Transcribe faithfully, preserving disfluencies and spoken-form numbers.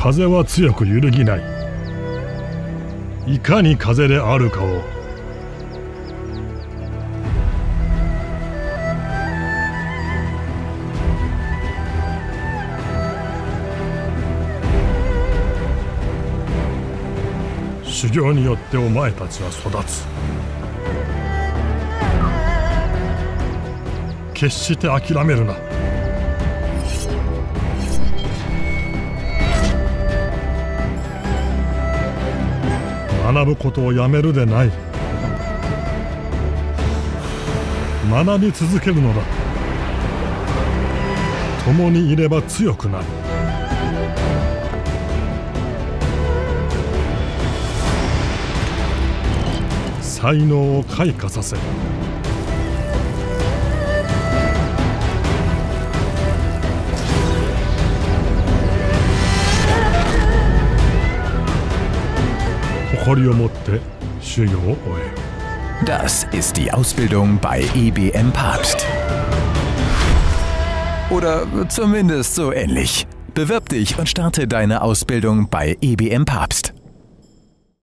風は強く揺るぎない。いかに風であるかを。修行によってお前たちは育つ。決して諦めるな。学ぶことをやめるでない。学び続けるのだ。共にいれば強くなる。才能を開花させ、誇りを持って修行を終え。 Das ist die Ausbildung bei E B M-Papst. Oder zumindest so ähnlich. Bewirb dich und starte deine Ausbildung bei E B M-Papst.